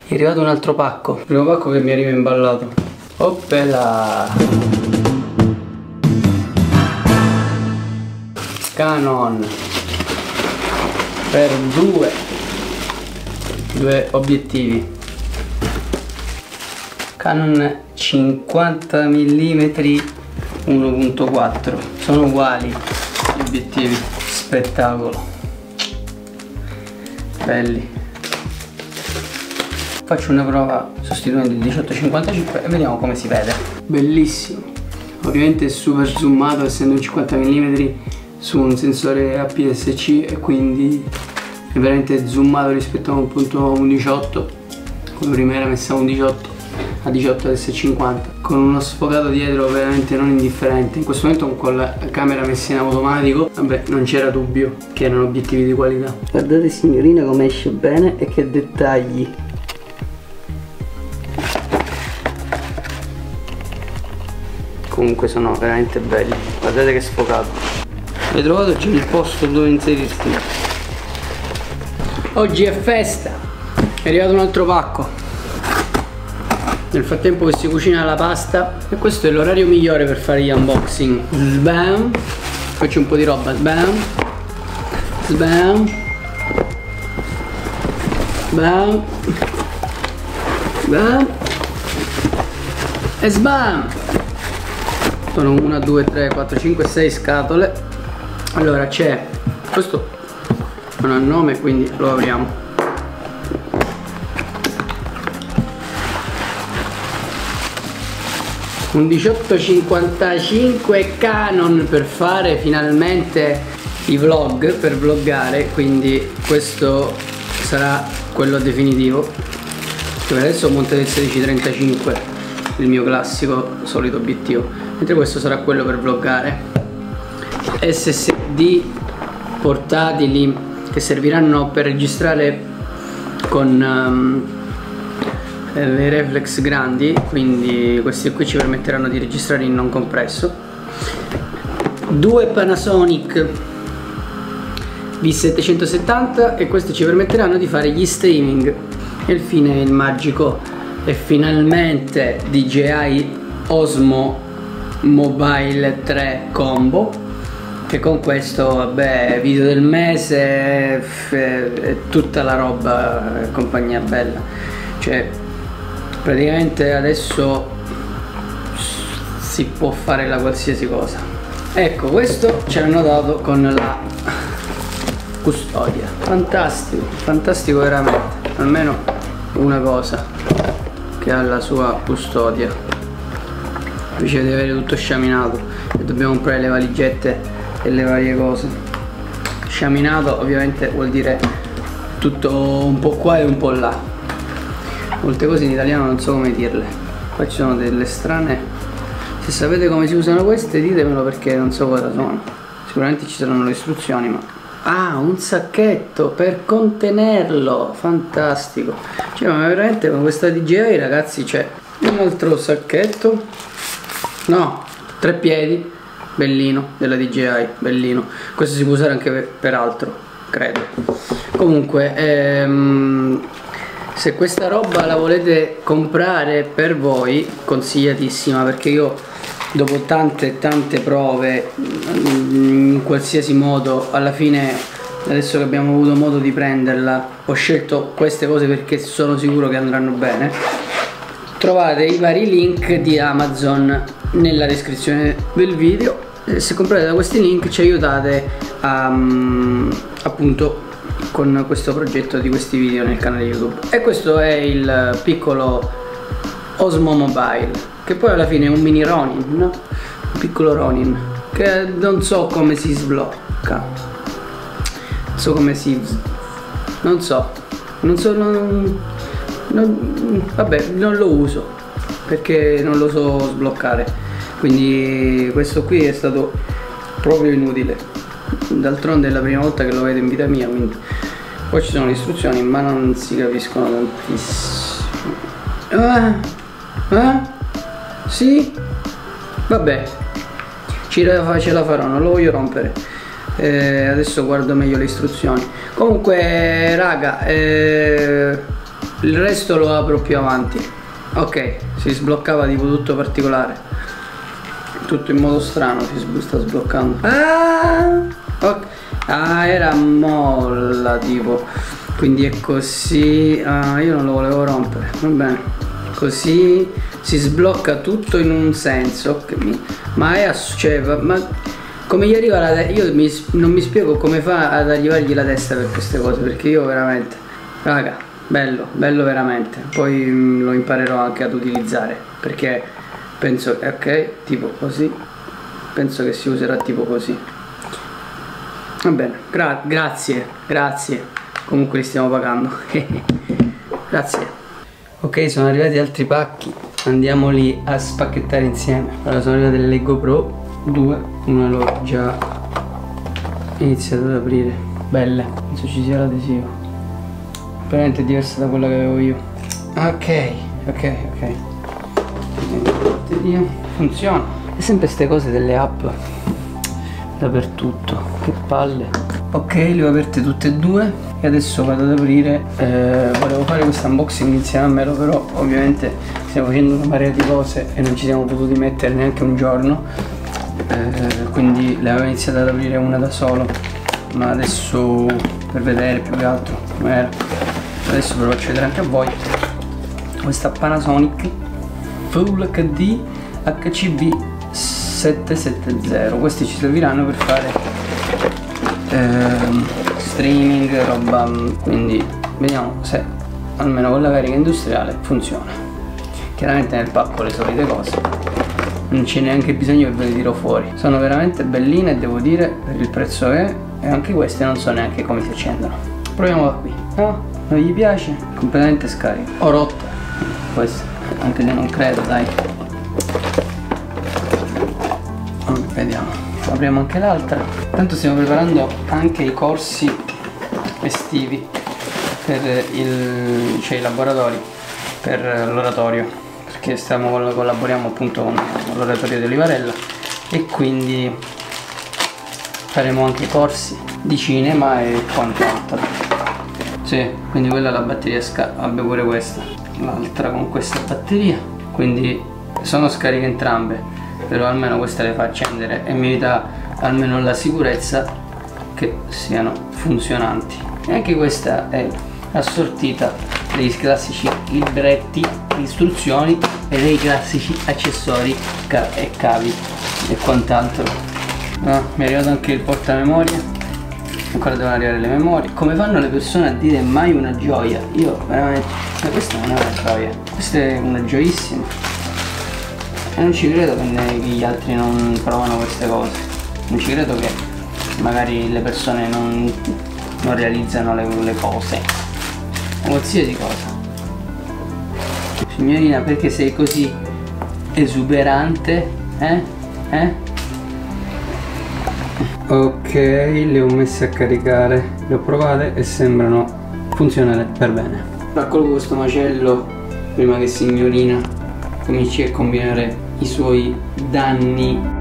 È arrivato un altro pacco. Il primo pacco che mi arriva imballato. Oppela! Canon per due obiettivi. Canon 50 mm 1.4. Sono uguali gli obiettivi. Spettacolo. Belli. Faccio una prova sostituendo il 18-55 e vediamo come si vede. Bellissimo. Ovviamente è super zoomato essendo un 50 mm su un sensore APS-C e quindi è veramente zoomato rispetto a un punto 1.18. Come prima era messa a 1.18 a 18 adesso è 50, con uno sfocato dietro veramente non indifferente. In questo momento con la camera messa in automatico, vabbè, non c'era dubbio che erano obiettivi di qualità. Guardate signorina come esce bene e che dettagli. Comunque sono veramente belli, guardate che sfocato. Hai trovato già il posto dove inserirti. Oggi è festa, è arrivato un altro pacco. Nel frattempo che si cucina la pasta, e questo è l'orario migliore per fare gli unboxing. Sbam, faccio un po' di roba. Sbam, sbam, sbam, sbam e sbam. Sono 1, 2, 3, 4, 5, 6 scatole. Allora c'è, questo non ha nome quindi lo apriamo. Un 18-55 Canon per fare finalmente i vlog, per vloggare, quindi questo sarà quello definitivo. Per adesso ho montato il 16-35, il mio classico solito obiettivo, mentre questo sarà quello per vloggare. SSD portatili che serviranno per registrare con le reflex grandi, quindi questi qui ci permetteranno di registrare in non compresso. Due Panasonic V770 e questi ci permetteranno di fare gli streaming. E infine il magico e finalmente DJI Osmo Mobile 3 Combo, che con questo, vabbè, video del mese e tutta la roba, compagnia bella. Cioè praticamente adesso si può fare la qualsiasi cosa. Ecco, questo ce l'hanno dato con la custodia. Fantastico, fantastico veramente. Almeno una cosa che ha la sua custodia, invece di avere tutto sciaminato e dobbiamo comprare le valigette e le varie cose. Sciaminato ovviamente vuol dire tutto un po' qua e un po' là. Molte cose in italiano non so come dirle. Qua ci sono delle strane. Se sapete come si usano queste ditemelo, perché non so cosa sono. Sicuramente ci saranno le istruzioni, ma... Ah, un sacchetto per contenerlo. Fantastico. Cioè, ma veramente con questa DJI, ragazzi, c'è un altro sacchetto. No, 3 piedi. Bellino, della DJI, bellino. Questo si può usare anche per altro, credo. Comunque, se questa roba la volete comprare per voi, consigliatissima, perché io dopo tante prove in qualsiasi modo, alla fine, adesso che abbiamo avuto modo di prenderla, ho scelto queste cose perché sono sicuro che andranno bene. Trovate i vari link di Amazon nella descrizione del video. Se comprate da questi link ci aiutate a, appunto, con questo progetto di questi video nel canale YouTube. E questo è il piccolo Osmo Mobile, che poi alla fine è un mini Ronin, no? Un piccolo Ronin che non so come si sblocca, non so come si... vabbè, non lo uso perché non lo so sbloccare, quindi questo qui è stato proprio inutile. D'altronde è la prima volta che lo vedo in vita mia, quindi poi ci sono le istruzioni ma non si capiscono tantissimo. Sì? Vabbè, ce la farò, non lo voglio rompere. Adesso guardo meglio le istruzioni. Comunque raga, il resto lo apro più avanti. Ok, si sbloccava tipo tutto particolare, tutto in modo strano, si sta sbloccando. Okay. Era molla tipo, quindi è così. Io non lo volevo rompere, va bene, così si sblocca tutto in un senso. Ma è cioè, ma come gli arriva la testa? Io non mi spiego come fa ad arrivargli la testa per queste cose, perché io veramente, raga, bello veramente. Poi lo imparerò anche ad utilizzare, perché penso, ok, tipo così, penso che si userà tipo così. Va bene, grazie, comunque li stiamo pagando. Grazie. Ok, sono arrivati altri pacchi, andiamoli a spacchettare insieme. Allora, sono arrivate le GoPro 2, una l'ho già iniziato ad aprire, belle, penso ci sia l'adesivo, veramente diversa da quella che avevo io. Ok, funziona. E sempre queste cose delle app dappertutto, che palle. Ok, le ho aperte tutte e due e adesso vado ad aprire. Volevo fare questo unboxing insieme a Melo, però ovviamente stiamo facendo una marea di cose e non ci siamo potuti mettere neanche un giorno, quindi le avevo iniziato ad aprire una da solo, ma adesso per vedere più che altro com'era. Adesso ve lo faccio vedere anche a voi. Questa Panasonic Full HD HCB 770, questi ci serviranno per fare streaming, roba, quindi vediamo se almeno con la carica industriale funziona. Chiaramente nel pacco le solite cose, non c'è neanche bisogno che ve le tiro fuori, sono veramente belline e devo dire per il prezzo che è, e anche queste non so neanche come si accendono. Proviamo da qui. No, non gli piace, completamente scarica. Ho rotto questo, anche se non credo, dai. Vediamo, apriamo anche l'altra. Tanto stiamo preparando anche i corsi estivi per i laboratori per l'oratorio, perché collaboriamo appunto con l'oratorio di Olivarella e quindi faremo anche corsi di cinema e quant'altro. Sì, quindi quella è la batteria vabbè, pure questa, l'altra con questa batteria, quindi sono scariche entrambe, però almeno questa le fa accendere e mi dà almeno la sicurezza che siano funzionanti. E anche questa è assortita dei classici libretti, istruzioni e dei classici accessori e cavi e quant'altro. Mi è arrivato anche il portamemoria, ancora devono arrivare le memorie. Come fanno le persone a dire mai una gioia? Io veramente, questa non è una gioia, questa è una gioissima. E non ci credo che gli altri non provano queste cose, non ci credo che magari le persone non realizzano le cose, qualsiasi cosa. Signorina, perché sei così esuberante? Ok, le ho messe a caricare, le ho provate e sembrano funzionare per bene. Raccolgo questo macello prima che signorina cominci a combinare i suoi danni